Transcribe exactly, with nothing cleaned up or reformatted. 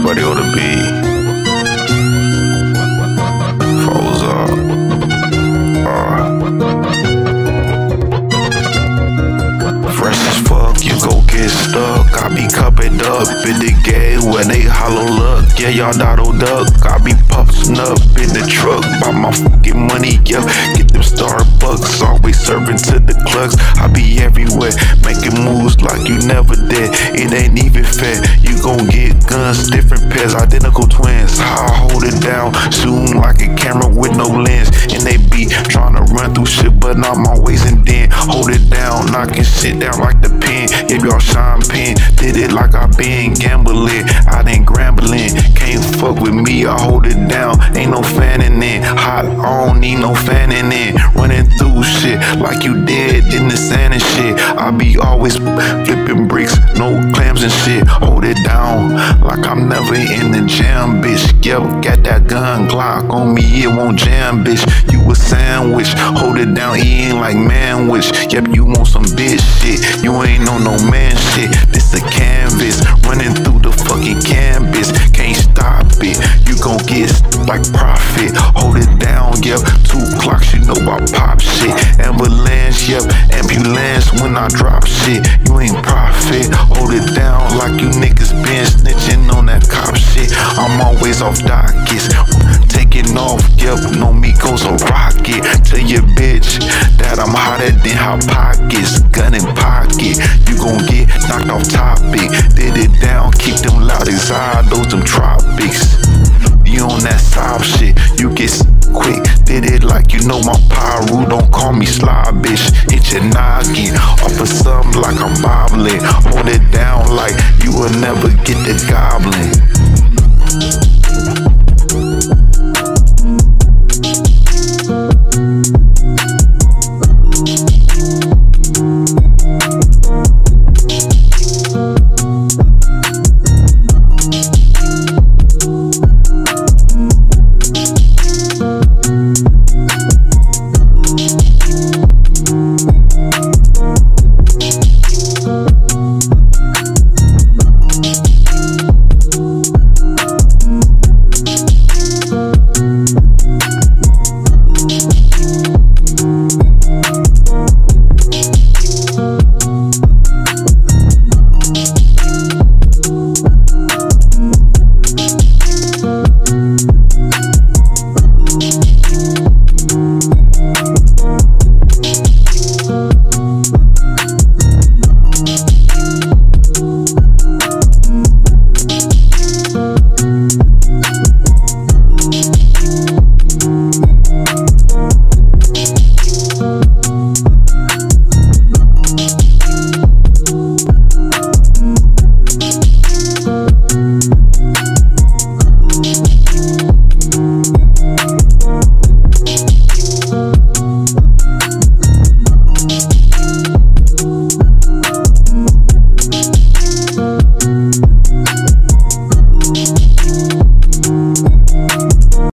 everybody ought to be. Froze up. Uh. Fresh as fuck, you go get stuck. I be cupping up in the game where they hollow luck. Yeah, y'all dotto duck. I be puffing up in the truck by my fucking money, yeah. Get them Starbucks, always serving to the clucks. I be everywhere, making moves like you never did. It ain't even fair. You gon' get guns, different pairs, identical twins. I hold it down, zoom like a camera with no lens. And they be trying to run through shit, but I'm always in den. Hold it down, knocking shit down like the pen. Give y'all shine pen, did it like I been gambling. I done grambling, can't fuck with me, I hold it down. Ain't no fanning in, hot, I don't need no fanning in. Running through shit like you dead in the sand and shit. I be always flipping bricks, no clams and shit. Hold it down like I'm never in the jam, bitch. Yep, got that gun Glock on me, it won't jam, bitch. You a sandwich, hold it down, eating like manwich. Yep, you want some bitch shit, you ain't on no man shit. This a canvas, running through the fucking canvas. Can't stop it, you gon' get like profit. Hold it down, yep, two clocks, you know I pop shit. Ambulance, yep, ambulance when I drop shit. You ain't profit, hold it down like you niggas been snitching on that cop shit. I'm always off dockets, taking off, yep, no me goes a rocket. Tell your bitch that I'm hotter than hot pockets. Gun in pocket, you gon' get knocked off topic. Did it down, keep them loud exodos, them tropics. You on that soft shit, you get quick. Did it like you know my pyro, don't call me sly bitch. Hit your noggin, off of something like I'm bobbling. Hold it down like you will never get the goblin.